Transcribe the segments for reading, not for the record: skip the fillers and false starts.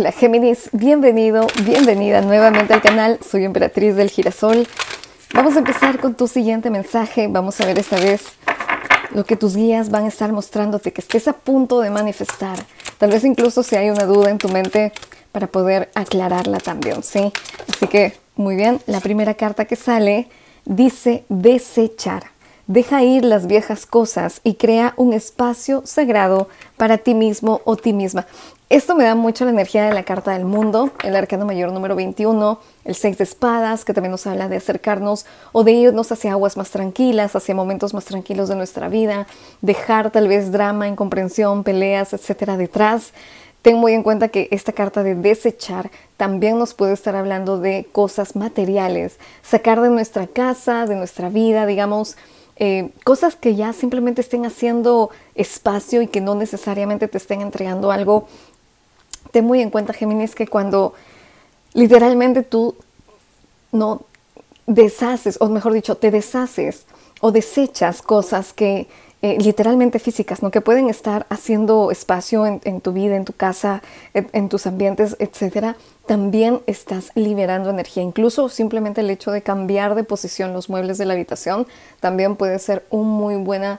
Hola Géminis, bienvenido, bienvenida nuevamente al canal. Soy Emperatriz del Girasol. Vamos a empezar con tu siguiente mensaje. Vamos a ver esta vez lo que tus guías van a estar mostrándote, que estés a punto de manifestar. Tal vez incluso si hay una duda en tu mente para poder aclararla también, ¿sí? Así que, muy bien, la primera carta que sale dice desechar. Deja ir las viejas cosas y crea un espacio sagrado para ti mismo o ti misma. Esto me da mucho la energía de la carta del mundo, el arcano mayor número 21, el 6 de espadas, que también nos habla de acercarnos o de irnos hacia aguas más tranquilas, hacia momentos más tranquilos de nuestra vida, dejar tal vez drama, incomprensión, peleas, etcétera, detrás. Ten muy en cuenta que esta carta de desechar también nos puede estar hablando de cosas materiales, sacar de nuestra casa, de nuestra vida, digamos, cosas que ya simplemente estén haciendo espacio y que no necesariamente te estén entregando algo. Ten muy en cuenta, Géminis, que cuando literalmente tú no deshaces, o mejor dicho, te deshaces o desechas cosas que literalmente físicas, ¿no? Que pueden estar haciendo espacio en tu vida, en tu casa, en tus ambientes, etcétera, también estás liberando energía. Incluso simplemente el hecho de cambiar de posición los muebles de la habitación también puede ser una muy buena,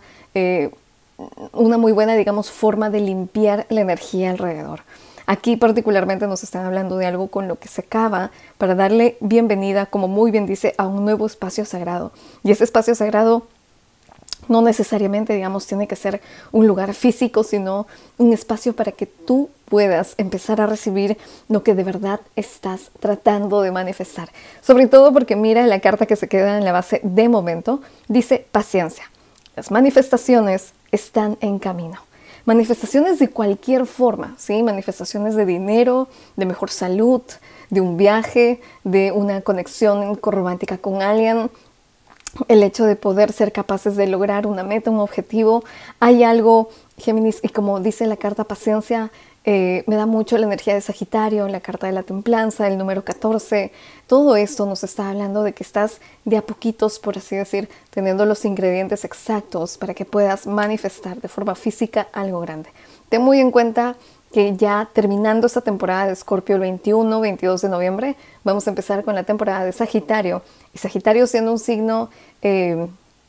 digamos, forma de limpiar la energía alrededor. Aquí particularmente nos están hablando de algo con lo que se acaba para darle bienvenida, como muy bien dice, a un nuevo espacio sagrado. Y ese espacio sagrado no necesariamente, digamos, tiene que ser un lugar físico, sino un espacio para que tú puedas empezar a recibir lo que de verdad estás tratando de manifestar. Sobre todo porque mira la carta que se queda en la base de momento, dice paciencia. Las manifestaciones están en camino. Manifestaciones de cualquier forma, ¿sí? Manifestaciones de dinero, de mejor salud, de un viaje, de una conexión romántica con alguien. El hecho de poder ser capaces de lograr una meta, un objetivo. Hay algo, Géminis, y como dice la carta paciencia, me da mucho la energía de Sagitario, la carta de la templanza, el número 14. Todo esto nos está hablando de que estás de a poquitos, por así decir, teniendo los ingredientes exactos para que puedas manifestar de forma física algo grande. Ten muy en cuenta que ya terminando esta temporada de Escorpio el 21, 22 de noviembre, vamos a empezar con la temporada de Sagitario. Y Sagitario siendo un signo de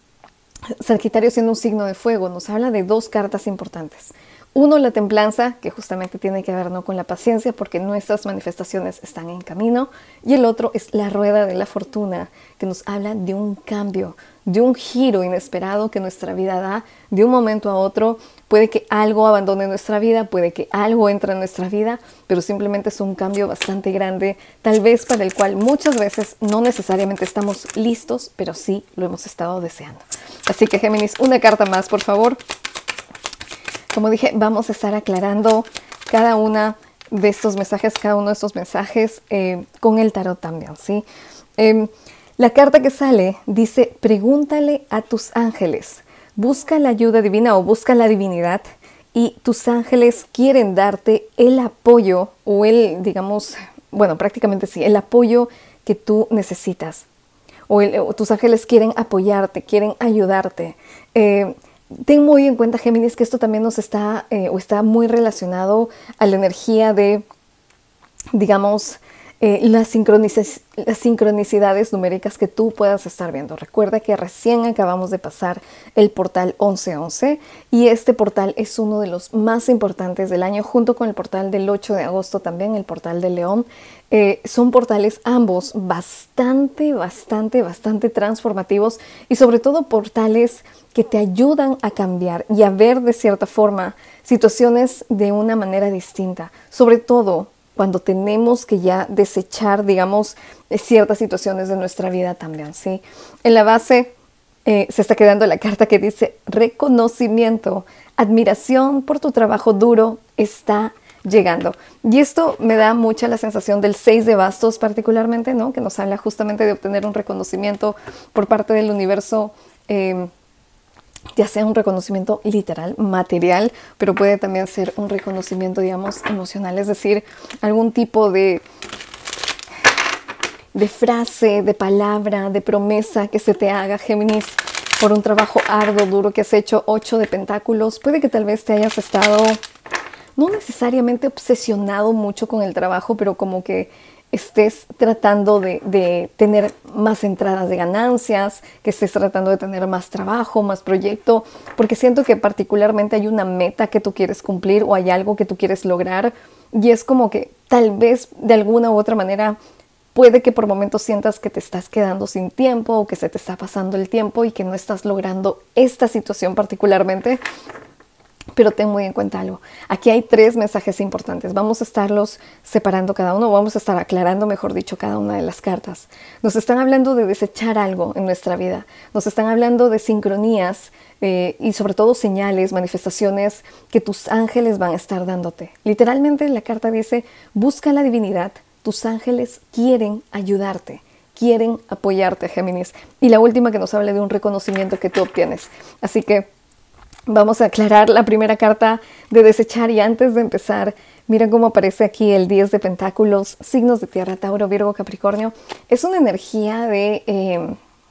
fuego, nos habla de dos cartas importantes. Uno, la templanza, que justamente tiene que ver, ¿no?, con la paciencia, porque nuestras manifestaciones están en camino. Y el otro es la rueda de la fortuna, que nos habla de un cambio, de un giro inesperado que nuestra vida da de un momento a otro. Puede que algo abandone nuestra vida, puede que algo entre en nuestra vida, pero simplemente es un cambio bastante grande, tal vez para el cual muchas veces no necesariamente estamos listos, pero sí lo hemos estado deseando. Así que, Géminis, una carta más, por favor. Como dije, vamos a estar aclarando cada uno de estos mensajes con el tarot también, ¿sí? La carta que sale dice, pregúntale a tus ángeles, busca la ayuda divina o busca la divinidad y tus ángeles quieren darte el apoyo o prácticamente sí, el apoyo que tú necesitas. O tus ángeles quieren apoyarte, quieren ayudarte. Ten muy en cuenta, Géminis, que esto también nos está muy relacionado a la energía de, digamos, las sincronicidades numéricas que tú puedas estar viendo. Recuerda que recién acabamos de pasar el portal 1111 y este portal es uno de los más importantes del año, junto con el portal del 8 de agosto también, el portal del León. Son portales ambos bastante transformativos y sobre todo portales que te ayudan a cambiar y a ver de cierta forma situaciones de una manera distinta, sobre todo cuando tenemos que ya desechar, digamos, ciertas situaciones de nuestra vida también, ¿sí? En la base se está quedando la carta que dice reconocimiento, admiración por tu trabajo duro está llegando. Y esto me da mucha la sensación del 6 de bastos particularmente, ¿no? Que nos habla justamente de obtener un reconocimiento por parte del universo, ya sea un reconocimiento literal, material, pero puede también ser un reconocimiento, digamos, emocional, es decir, algún tipo de frase, de palabra, de promesa que se te haga, Géminis, por un trabajo arduo, duro que has hecho. 8 de pentáculos, puede que tal vez te hayas estado no necesariamente obsesionado mucho con el trabajo, pero como que estés tratando de tener más entradas de ganancias, que estés tratando de tener más trabajo, más proyecto, porque siento que particularmente hay una meta que tú quieres cumplir o hay algo que tú quieres lograr y es como que tal vez de alguna u otra manera puede que por momentos sientas que te estás quedando sin tiempo o que se te está pasando el tiempo y que no estás logrando esta situación particularmente. Pero ten muy en cuenta algo. Aquí hay 3 mensajes importantes. Vamos a estarlos separando cada uno, vamos a estar aclarando, mejor dicho, cada una de las cartas. Nos están hablando de desechar algo en nuestra vida. Nos están hablando de sincronías y sobre todo señales, manifestaciones que tus ángeles van a estar dándote. Literalmente la carta dice, busca la divinidad. Tus ángeles quieren ayudarte. Quieren apoyarte, Géminis. Y la última que nos habla de un reconocimiento que tú obtienes. Así que vamos a aclarar la primera carta de desechar y antes de empezar, miren cómo aparece aquí el 10 de pentáculos, signos de tierra, Tauro, Virgo, Capricornio. Es una energía de,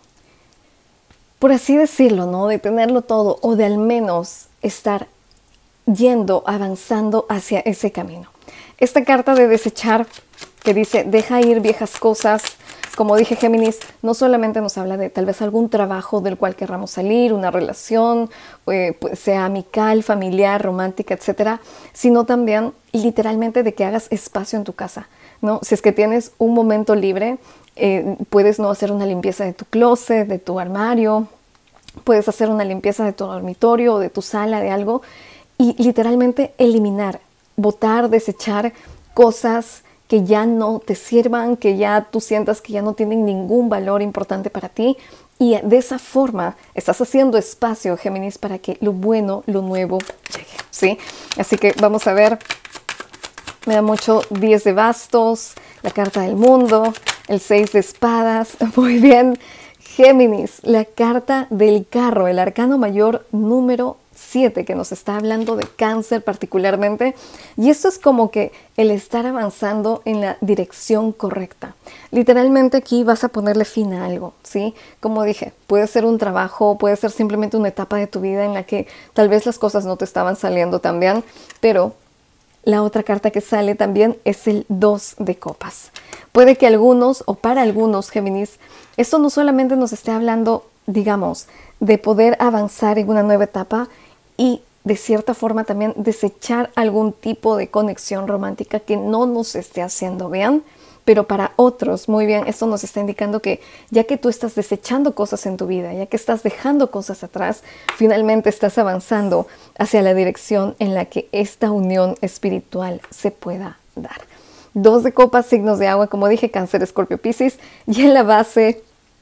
por así decirlo, ¿no? De tenerlo todo o de al menos estar yendo, avanzando hacia ese camino. Esta carta de desechar que dice, deja ir viejas cosas. Como dije, Géminis, no solamente nos habla de tal vez algún trabajo del cual querramos salir, una relación, pues sea amical, familiar, romántica, etcétera, sino también literalmente de que hagas espacio en tu casa, ¿no? Si es que tienes un momento libre, puedes no hacer una limpieza de tu closet, de tu armario, puedes hacer una limpieza de tu dormitorio o de tu sala, de algo, y literalmente eliminar, botar, desechar cosas que ya no te sirvan, que ya tú sientas que ya no tienen ningún valor importante para ti. Y de esa forma estás haciendo espacio, Géminis, para que lo bueno, lo nuevo llegue, ¿sí? Así que vamos a ver, me da mucho 10 de bastos, la carta del mundo, el 6 de espadas, muy bien. Géminis, la carta del carro, el arcano mayor número 7, que nos está hablando de cáncer particularmente, y esto es como que el estar avanzando en la dirección correcta. Literalmente aquí vas a ponerle fin a algo, ¿sí? Como dije, puede ser un trabajo, puede ser simplemente una etapa de tu vida en la que tal vez las cosas no te estaban saliendo tan bien, pero la otra carta que sale también es el 2 de copas. Puede que algunos, o para algunos, Géminis, esto no solamente nos esté hablando, digamos, de poder avanzar en una nueva etapa y de cierta forma también desechar algún tipo de conexión romántica que no nos esté haciendo bien, pero para otros, muy bien, esto nos está indicando que ya que tú estás desechando cosas en tu vida, ya que estás dejando cosas atrás, finalmente estás avanzando hacia la dirección en la que esta unión espiritual se pueda dar. 2 de copas, signos de agua, como dije, Cáncer, Escorpio, Piscis, y en la base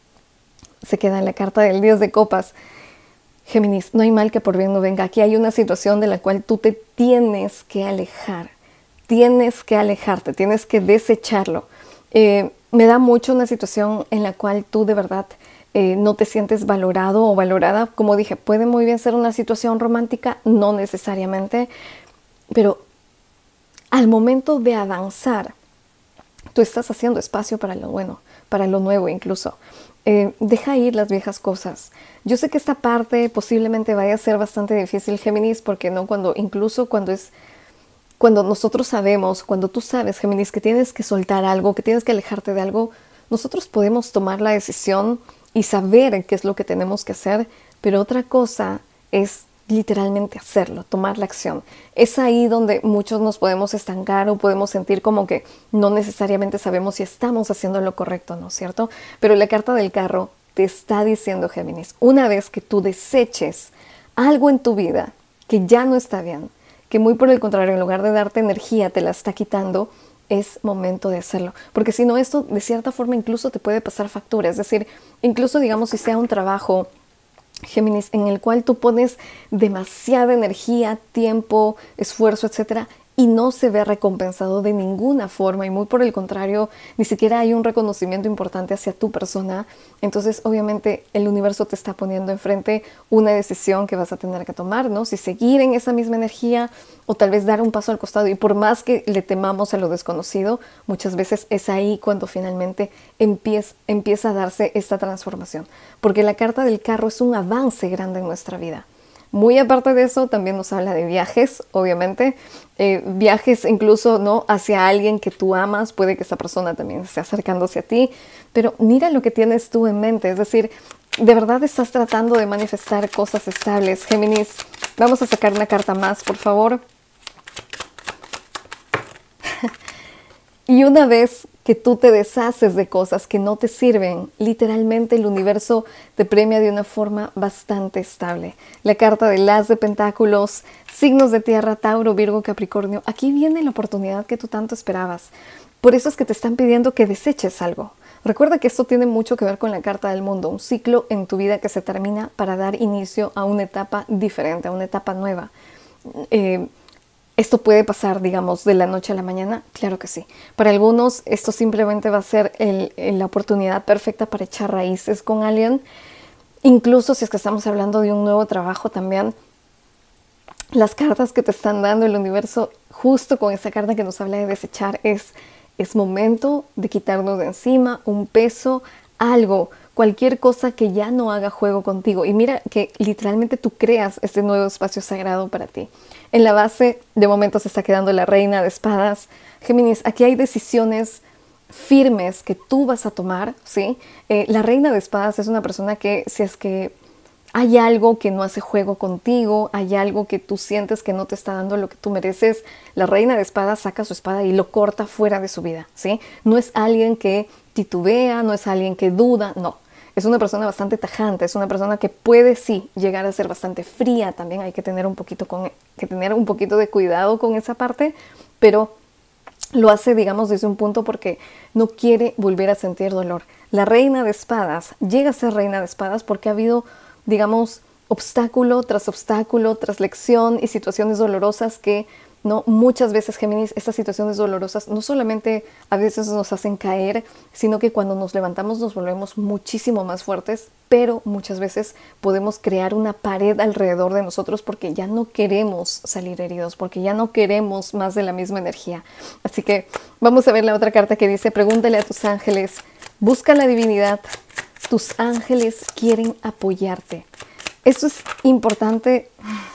se queda en la carta del 10 de copas. Géminis, no hay mal que por bien no venga. Aquí hay una situación de la cual tú te tienes que alejar. Tienes que alejarte, tienes que desecharlo. Me da mucho una situación en la cual tú de verdad no te sientes valorado o valorada. Como dije, puede muy bien ser una situación romántica, no necesariamente, pero al momento de avanzar, tú estás haciendo espacio para lo bueno, para lo nuevo incluso. Deja ir las viejas cosas. Yo sé que esta parte posiblemente vaya a ser bastante difícil, Géminis, porque no cuando nosotros sabemos, cuando tú sabes, Géminis, que tienes que soltar algo, que tienes que alejarte de algo, nosotros podemos tomar la decisión y saber qué es lo que tenemos que hacer, pero otra cosa es literalmente hacerlo, tomar la acción. Es ahí donde muchos nos podemos estancar o podemos sentir como que no necesariamente sabemos si estamos haciendo lo correcto, ¿no es cierto? Pero la carta del carro te está diciendo, Géminis, una vez que tú deseches algo en tu vida que ya no está bien, que muy por el contrario, en lugar de darte energía, te la está quitando, es momento de hacerlo. Porque si no, esto de cierta forma incluso te puede pasar factura. Es decir, incluso digamos si sea un trabajo, Géminis, en el cual tú pones demasiada energía, tiempo, esfuerzo, etcétera, y no se ve recompensado de ninguna forma y muy por el contrario, ni siquiera hay un reconocimiento importante hacia tu persona, entonces obviamente el universo te está poniendo enfrente una decisión que vas a tener que tomar, ¿no? Si seguir en esa misma energía o tal vez dar un paso al costado, y por más que le temamos a lo desconocido, muchas veces es ahí cuando finalmente empieza a darse esta transformación, porque la carta del carro es un avance grande en nuestra vida. Muy aparte de eso, también nos habla de viajes, obviamente. Viajes incluso, ¿no?, hacia alguien que tú amas. Puede que esa persona también esté acercándose a ti. Pero mira lo que tienes tú en mente. Es decir, de verdad estás tratando de manifestar cosas estables, Géminis. Vamos a sacar una carta más, por favor. Y una vez que tú te deshaces de cosas que no te sirven, literalmente el universo te premia de una forma bastante estable. La carta del As de Pentáculos, signos de tierra, Tauro, Virgo, Capricornio. Aquí viene la oportunidad que tú tanto esperabas. Por eso es que te están pidiendo que deseches algo. Recuerda que esto tiene mucho que ver con la carta del mundo, un ciclo en tu vida que se termina para dar inicio a una etapa diferente, a una etapa nueva. ¿Esto puede pasar, digamos, de la noche a la mañana? Claro que sí. Para algunos esto simplemente va a ser la oportunidad perfecta para echar raíces con alguien. Incluso si es que estamos hablando de un nuevo trabajo también, las cartas que te están dando el universo, justo con esa carta que nos habla de desechar, es momento de quitarnos de encima un peso, algo, cualquier cosa que ya no haga juego contigo. Y mira que literalmente tú creas este nuevo espacio sagrado para ti. En la base, de momento se está quedando la Reina de Espadas. Géminis, aquí hay decisiones firmes que tú vas a tomar, ¿sí? La Reina de Espadas es una persona que, si es que hay algo que no hace juego contigo, hay algo que tú sientes que no te está dando lo que tú mereces, la Reina de Espadas saca su espada y lo corta fuera de su vida, ¿sí? No es alguien que titubea, no es alguien que duda, no. Es una persona bastante tajante, es una persona que puede sí llegar a ser bastante fría. También hay que tener un poquito de cuidado con esa parte, pero lo hace, digamos, desde un punto porque no quiere volver a sentir dolor. La Reina de Espadas llega a ser Reina de Espadas porque ha habido, digamos, obstáculo tras lección y situaciones dolorosas que, no, muchas veces, Géminis, estas situaciones dolorosas no solamente a veces nos hacen caer, sino que cuando nos levantamos nos volvemos muchísimo más fuertes, pero muchas veces podemos crear una pared alrededor de nosotros porque ya no queremos salir heridos, porque ya no queremos más de la misma energía. Así que vamos a ver la otra carta que dice: pregúntale a tus ángeles, busca la divinidad, tus ángeles quieren apoyarte. Esto es importante,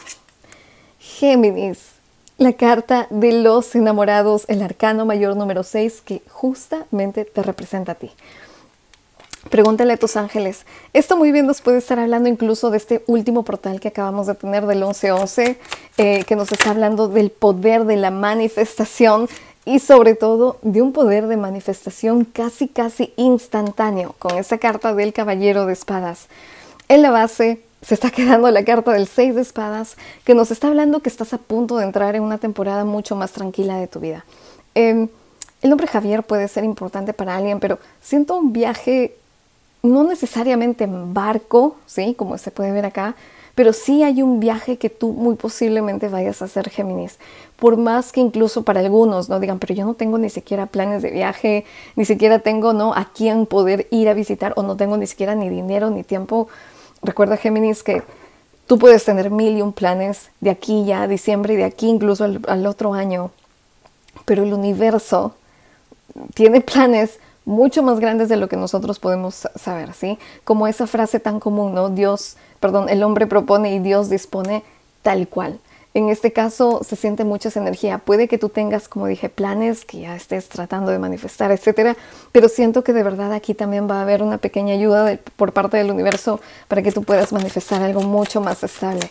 Géminis. La carta de los enamorados, el arcano mayor número 6, que justamente te representa a ti. Pregúntale a tus ángeles. Esto muy bien nos puede estar hablando incluso de este último portal que acabamos de tener del 11-11, que nos está hablando del poder de la manifestación y sobre todo de un poder de manifestación casi instantáneo con esa carta del Caballero de Espadas. En la base se está quedando la carta del 6 de espadas, que nos está hablando que estás a punto de entrar en una temporada mucho más tranquila de tu vida. El nombre Javier puede ser importante para alguien, pero siento un viaje, no necesariamente en barco, ¿sí?, como se puede ver acá, pero sí hay un viaje que tú muy posiblemente vayas a hacer, Géminis. Por más que incluso para algunos no digan, pero yo no tengo ni siquiera planes de viaje, ni siquiera tengo, ¿no?, a quién poder ir a visitar, o no tengo ni siquiera ni dinero ni tiempo. Recuerda, Géminis, que tú puedes tener 1001 planes de aquí ya a diciembre y de aquí incluso al otro año, pero el universo tiene planes mucho más grandes de lo que nosotros podemos saber, ¿sí? Como esa frase tan común, ¿no? El hombre propone y Dios dispone, tal cual. En este caso se siente mucha esa energía. Puede que tú tengas, como dije, planes que ya estés tratando de manifestar, etcétera, pero siento que de verdad aquí también va a haber una pequeña ayuda por parte del universo para que tú puedas manifestar algo mucho más estable.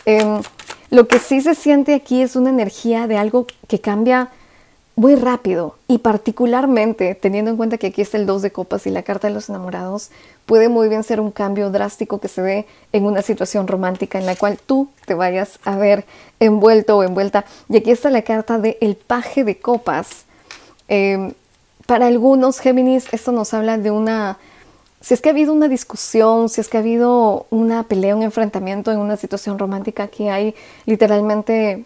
Lo que sí se siente aquí es una energía de algo que cambia muy rápido, y particularmente teniendo en cuenta que aquí está el 2 de copas y la carta de los enamorados, puede muy bien ser un cambio drástico que se dé en una situación romántica en la cual tú te vayas a ver envuelto o envuelta. Y aquí está la carta del paje de copas. Para algunos, Géminis, esto nos habla de si es que ha habido una discusión, si es que ha habido una pelea, un enfrentamiento en una situación romántica, que hay literalmente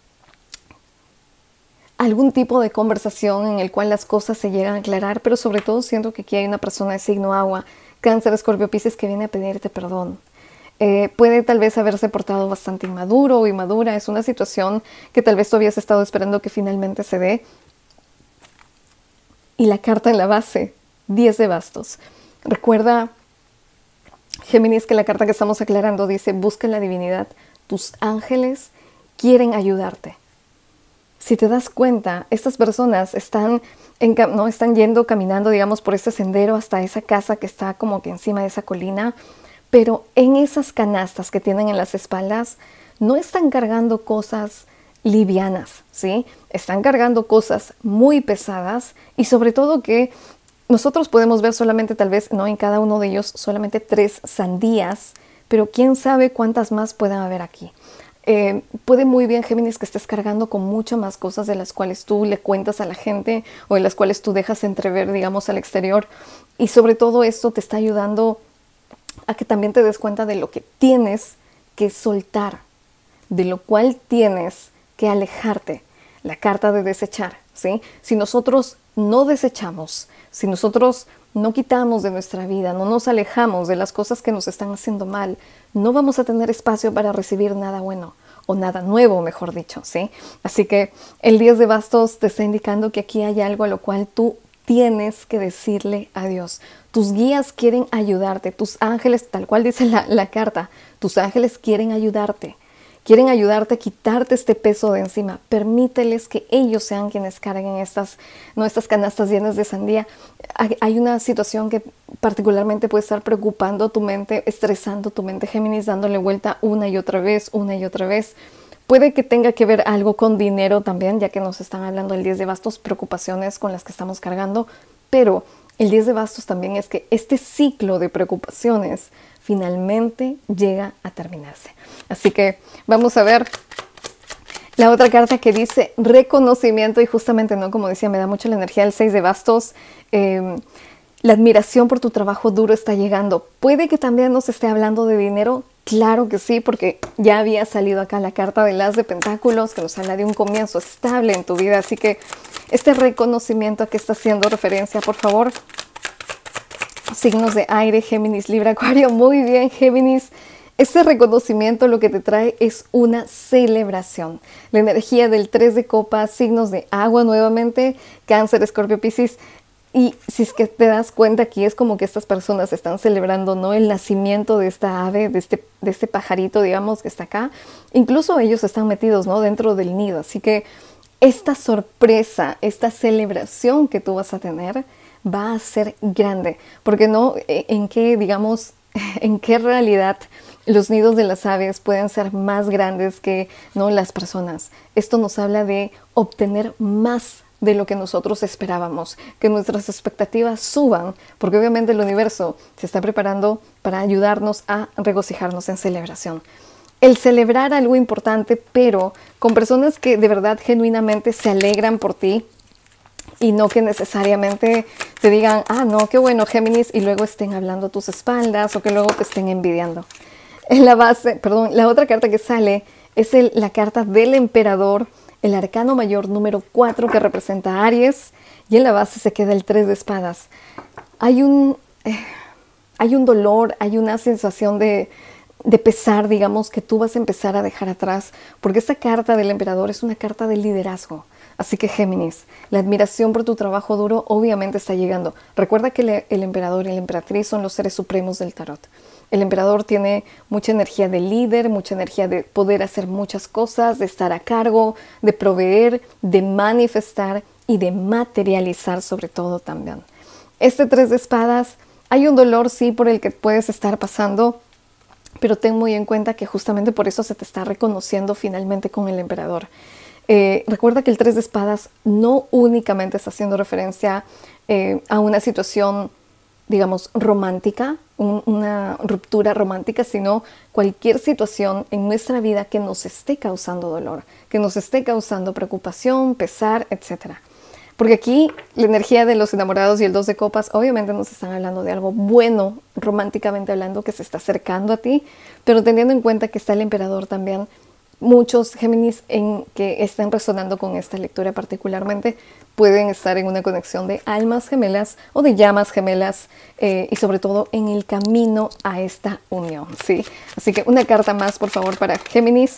algún tipo de conversación en el cual las cosas se llegan a aclarar, pero sobre todo siento que aquí hay una persona de signo agua, Cáncer, Escorpio, Piscis, que viene a pedirte perdón. Puede tal vez haberse portado bastante inmaduro o inmadura. Es una situación que tal vez tú habías estado esperando que finalmente se dé. Y la carta en la base, 10 de bastos. Recuerda, Géminis, que la carta que estamos aclarando dice: busca la divinidad, tus ángeles quieren ayudarte. Si te das cuenta, estas personas están yendo, caminando, digamos, por este sendero hasta esa casa que está como que encima de esa colina, pero en esas canastas que tienen en las espaldas, no están cargando cosas livianas, ¿sí? Están cargando cosas muy pesadas y sobre todo que nosotros podemos ver solamente tal vez, no en cada uno de ellos, solamente 3 sandías, pero quién sabe cuántas más puedan haber aquí. Puede muy bien, Géminis, que estés cargando con mucho más cosas de las cuales tú le cuentas a la gente o de las cuales tú dejas entrever, digamos, al exterior. Y sobre todo esto te está ayudando a que también te des cuenta de lo que tienes que soltar, de lo cual tienes que alejarte. La carta de desechar, ¿sí? Si nosotros no desechamos, si nosotros no quitamos de nuestra vida, no nos alejamos de las cosas que nos están haciendo mal, no vamos a tener espacio para recibir nada bueno o nada nuevo, mejor dicho, ¿sí? Así que el 10 de bastos te está indicando que aquí hay algo a lo cual tú tienes que decirle adiós. Tus guías quieren ayudarte, tus ángeles, tal cual dice la carta, tus ángeles quieren ayudarte. Quieren ayudarte a quitarte este peso de encima. Permíteles que ellos sean quienes carguen estas canastas llenas de sandía. Hay una situación que particularmente puede estar preocupando tu mente, estresando tu mente, Géminis, dándole vuelta una y otra vez, una y otra vez. Puede que tenga que ver algo con dinero también, ya que nos están hablando el 10 de bastos, preocupaciones con las que estamos cargando. Pero el 10 de bastos también es que este ciclo de preocupaciones finalmente llega a terminarse. Así que vamos a ver la otra carta que dice reconocimiento y justamente, ¿no? Como decía, me da mucho la energía del 6 de bastos. La admiración por tu trabajo duro está llegando. Puede que también nos esté hablando de dinero. Claro que sí, porque ya había salido acá la carta del As de Pentáculos que nos habla de un comienzo estable en tu vida. Así que este reconocimiento a que está haciendo referencia, por favor. Signos de aire, Géminis, Libra, Acuario. Muy bien, Géminis. Este reconocimiento lo que te trae es una celebración. La energía del 3 de copas, signos de agua nuevamente, Cáncer, Escorpio, Piscis. Y si es que te das cuenta, aquí es como que estas personas están celebrando, ¿no?, el nacimiento de esta ave, de este pajarito, digamos, que está acá. Incluso ellos están metidos, ¿no?, dentro del nido. Así que esta sorpresa, esta celebración que tú vas a tener va a ser grande. Porque no, en qué, digamos, en qué realidad los nidos de las aves pueden ser más grandes que, ¿no?, las personas. Esto nos habla de obtener más de lo que nosotros esperábamos, que nuestras expectativas suban, porque obviamente el universo se está preparando para ayudarnos a regocijarnos en celebración. El celebrar algo importante, pero con personas que de verdad genuinamente se alegran por ti y no que necesariamente te digan, ah, no, qué bueno, Géminis, y luego estén hablando a tus espaldas o que luego te estén envidiando. En la base, perdón, la otra carta que sale es la carta del emperador, el arcano mayor número 4 que representa a Aries, y en la base se queda el 3 de espadas. Hay un dolor, hay una sensación de pesar, digamos, que tú vas a empezar a dejar atrás, porque esta carta del emperador es una carta de liderazgo. Así que, Géminis, la admiración por tu trabajo duro obviamente está llegando. Recuerda que el emperador y la emperatriz son los seres supremos del tarot. El emperador tiene mucha energía de líder, mucha energía de poder hacer muchas cosas, de estar a cargo, de proveer, de manifestar y de materializar sobre todo también. Este 3 de espadas, hay un dolor, sí, por el que puedes estar pasando, pero ten muy en cuenta que justamente por eso se te está reconociendo finalmente con el emperador. Recuerda que el 3 de espadas no únicamente está haciendo referencia a una situación, digamos, romántica, una ruptura romántica, sino cualquier situación en nuestra vida que nos esté causando dolor, que nos esté causando preocupación, pesar, etc. Porque aquí la energía de los enamorados y el 2 de copas obviamente nos están hablando de algo bueno, románticamente hablando, que se está acercando a ti, pero teniendo en cuenta que está el emperador también. Muchos Géminis que estén resonando con esta lectura particularmente pueden estar en una conexión de almas gemelas o de llamas gemelas y sobre todo en el camino a esta unión, ¿sí? Así que una carta más, por favor, para Géminis.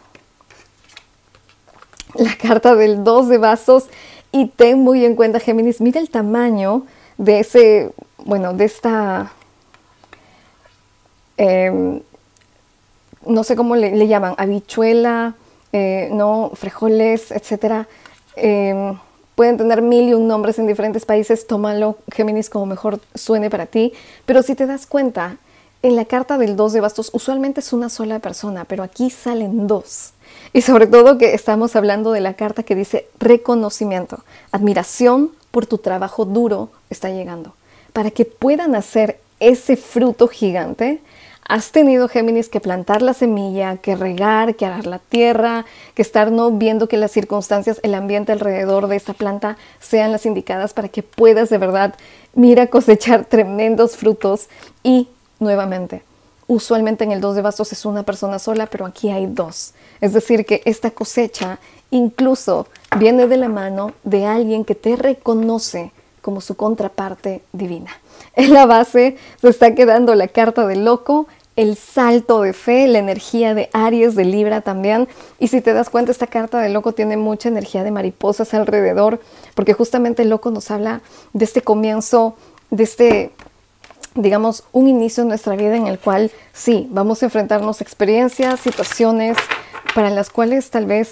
La carta del 2 de bastos. Y ten muy en cuenta, Géminis, mira el tamaño de ese, bueno, de esta... no sé cómo le llaman, habichuela, no, frijoles, etcétera. Pueden tener 1001 nombres en diferentes países. Tómalo, Géminis, como mejor suene para ti. Pero si te das cuenta, en la carta del 2 de bastos usualmente es una sola persona, pero aquí salen dos. Y sobre todo que estamos hablando de la carta que dice reconocimiento, admiración por tu trabajo duro está llegando. Para que puedan hacer ese fruto gigante, has tenido, Géminis, que plantar la semilla, que regar, que arar la tierra, que estar viendo que las circunstancias, el ambiente alrededor de esta planta sean las indicadas para que puedas de verdad, cosechar tremendos frutos. Y nuevamente, usualmente en el 2 de bastos es una persona sola, pero aquí hay dos. Es decir, que esta cosecha incluso viene de la mano de alguien que te reconoce como su contraparte divina. En la base se está quedando la carta del loco, el salto de fe, la energía de Aries, de Libra también. Y si te das cuenta, esta carta del loco tiene mucha energía de mariposas alrededor, porque justamente el loco nos habla de este comienzo, de este, digamos, un inicio en nuestra vida en el cual sí, vamos a enfrentarnos a experiencias, situaciones para las cuales tal vez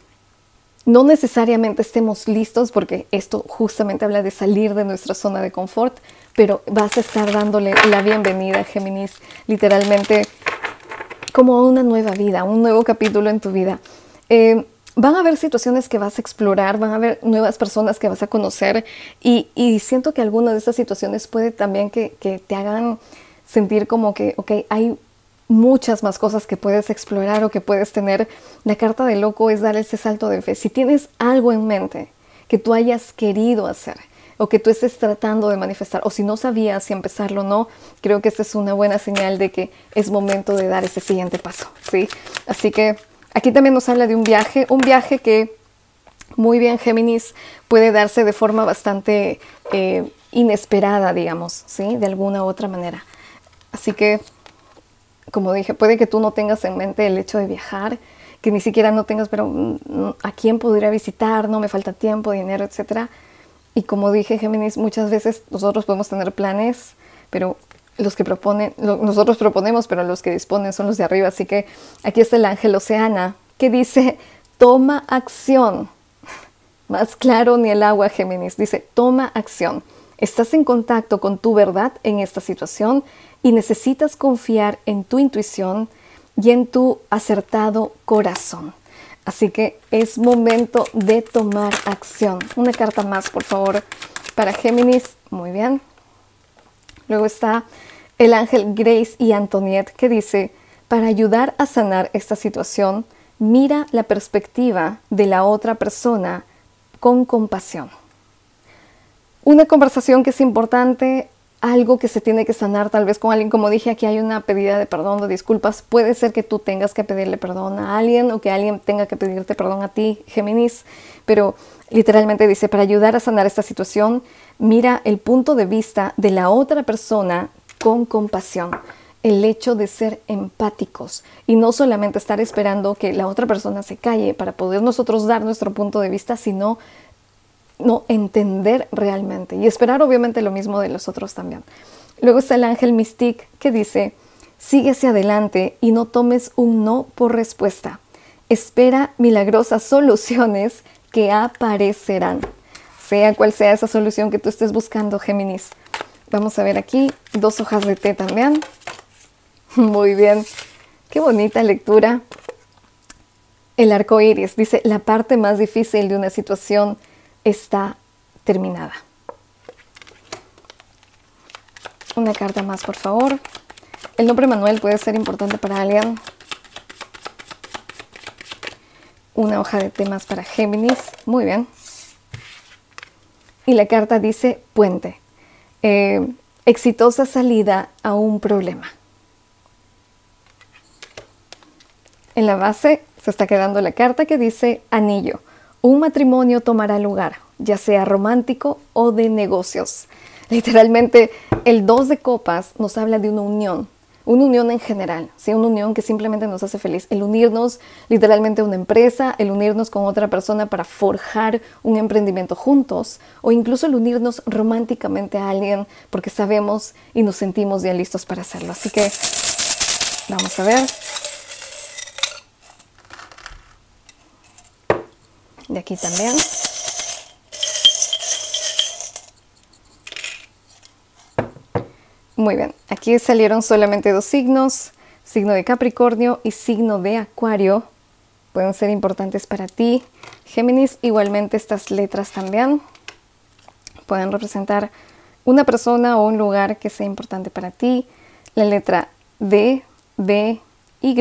no necesariamente estemos listos, porque esto justamente habla de salir de nuestra zona de confort, pero vas a estar dándole la bienvenida, Géminis, literalmente como a una nueva vida, un nuevo capítulo en tu vida. Van a haber situaciones que vas a explorar, van a haber nuevas personas que vas a conocer y siento que alguna de estas situaciones puede también que te hagan sentir como que, ok, hay muchas más cosas que puedes explorar o que puedes tener. La carta del loco es dar ese salto de fe. Si tienes algo en mente que tú hayas querido hacer o que tú estés tratando de manifestar, o si no sabías si empezarlo o no, creo que esta es una buena señal de que es momento de dar ese siguiente paso, ¿sí? Así que aquí también nos habla de un viaje que muy bien, Géminis, puede darse de forma bastante inesperada, digamos, ¿sí? De alguna u otra manera. Así que, como dije, puede que tú no tengas en mente el hecho de viajar, que ni siquiera no tengas, pero ¿a quién podría visitar? No me falta tiempo, dinero, etcétera. Y como dije, Géminis, muchas veces nosotros podemos tener planes, pero los que proponen, nosotros proponemos, pero los que disponen son los de arriba. Así que aquí está el ángel Oceana, que dice, toma acción. Más claro ni el agua, Géminis. Dice, toma acción. Estás en contacto con tu verdad en esta situación y necesitas confiar en tu intuición y en tu acertado corazón. Así que es momento de tomar acción. Una carta más, por favor, para Géminis. Muy bien. Luego está el ángel Grace y Antoniette, que dice, para ayudar a sanar esta situación, mira la perspectiva de la otra persona con compasión. Una conversación que es importante, algo que se tiene que sanar tal vez con alguien. Como dije, aquí hay una pedida de perdón, de disculpas. Puede ser que tú tengas que pedirle perdón a alguien o que alguien tenga que pedirte perdón a ti, Géminis. Pero literalmente dice, para ayudar a sanar esta situación, mira el punto de vista de la otra persona con compasión. El hecho de ser empáticos y no solamente estar esperando que la otra persona se calle para poder nosotros dar nuestro punto de vista, sino entender realmente y esperar obviamente lo mismo de los otros también. Luego está el ángel Mystique, que dice, sigue hacia adelante y no tomes un no por respuesta. Espera milagrosas soluciones que aparecerán. Sea cual sea esa solución que tú estés buscando, Géminis. Vamos a ver aquí 2 hojas de té también. Muy bien. Qué bonita lectura. El arco iris dice, la parte más difícil de una situación está terminada. Una carta más, por favor. El nombre Manuel puede ser importante para alguien. Una hoja de té más para Géminis. Muy bien. Y la carta dice puente. Exitosa salida a un problema. En la base se está quedando la carta que dice anillo. Un matrimonio tomará lugar, ya sea romántico o de negocios. Literalmente, el 2 de copas nos habla de una unión en general, ¿sí? Una unión que simplemente nos hace feliz. El unirnos literalmente a una empresa, el unirnos con otra persona para forjar un emprendimiento juntos, o incluso el unirnos románticamente a alguien porque sabemos y nos sentimos ya listos para hacerlo. Así que vamos a ver. de aquí también. Muy bien, aquí salieron solamente dos signos, signo de Capricornio y signo de Acuario. Pueden ser importantes para ti, Géminis. Igualmente estas letras también pueden representar una persona o un lugar que sea importante para ti. La letra D, B, Y,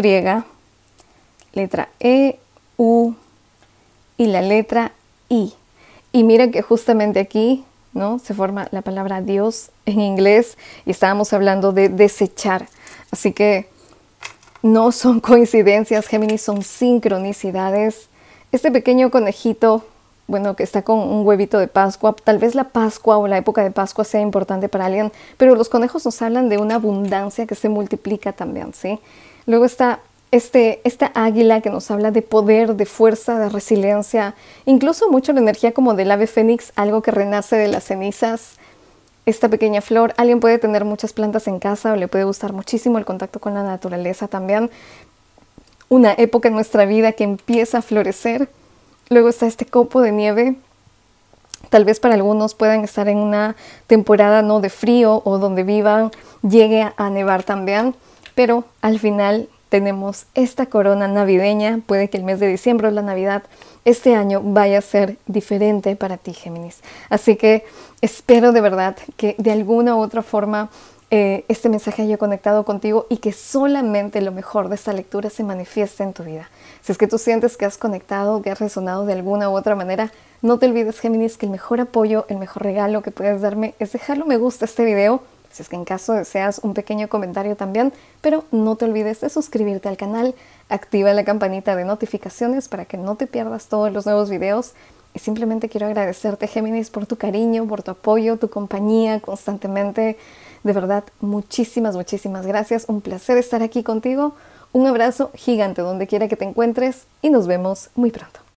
letra E, U y la letra I. Y mira que justamente aquí, ¿no?, se forma la palabra Dios en inglés y estábamos hablando de desechar. Así que no son coincidencias, Géminis, son sincronicidades. Este pequeño conejito, bueno, que está con un huevito de Pascua, tal vez la Pascua o la época de Pascua sea importante para alguien, pero los conejos nos hablan de una abundancia que se multiplica también, ¿sí? Luego está esta águila que nos habla de poder, de fuerza, de resiliencia, incluso mucho la energía como del ave fénix, algo que renace de las cenizas. Esta pequeña flor, alguien puede tener muchas plantas en casa o le puede gustar muchísimo el contacto con la naturaleza también. Una época en nuestra vida que empieza a florecer. Luego está este copo de nieve. Tal vez para algunos puedan estar en una temporada no de frío o donde vivan llegue a nevar también, pero al final tenemos esta corona navideña. Puede que el mes de diciembre o la Navidad este año vaya a ser diferente para ti, Géminis. Así que espero de verdad que de alguna u otra forma este mensaje haya conectado contigo y que solamente lo mejor de esta lectura se manifieste en tu vida. Si es que tú sientes que has conectado, que has resonado de alguna u otra manera, no te olvides, Géminis, que el mejor apoyo, el mejor regalo que puedes darme es dejarle me gusta a este video. Si es que en caso deseas un pequeño comentario también, pero no te olvides de suscribirte al canal, activa la campanita de notificaciones para que no te pierdas todos los nuevos videos. Y simplemente quiero agradecerte, Géminis, por tu cariño, por tu apoyo, tu compañía constantemente. De verdad, muchísimas, muchísimas gracias. Un placer estar aquí contigo. Un abrazo gigante donde quiera que te encuentres y nos vemos muy pronto.